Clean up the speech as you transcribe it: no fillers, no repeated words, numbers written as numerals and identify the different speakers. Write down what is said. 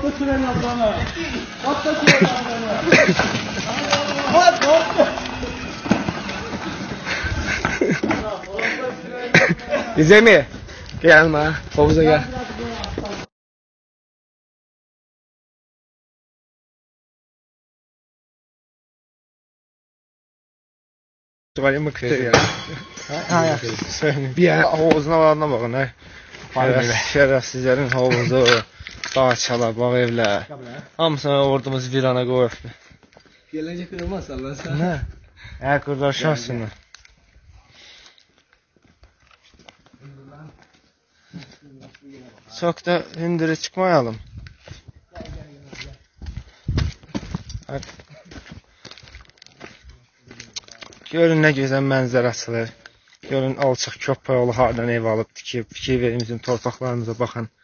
Speaker 1: Atla süren ablanı. Atla süren ablanı.
Speaker 2: Bize mi? Gelme. Havuza gel. Çıkarayım mı kredi?
Speaker 3: Ha.
Speaker 2: Bir havuzuna varına bakın. Şerefsizlerin havuzu, dağçalar, bağ evler. Hamısına ordumuz virana koyup.
Speaker 3: Gelecek kırılmaz Allah sen.
Speaker 2: Ne? Kurdaş şahsına. Çok da hündüre çıkmayalım. Görün ne güzel mənzərəsidir. Görün alçaq köpək yolu hardan ev alıb tikib. Fikir verin bizim torpaqlarımıza baxın.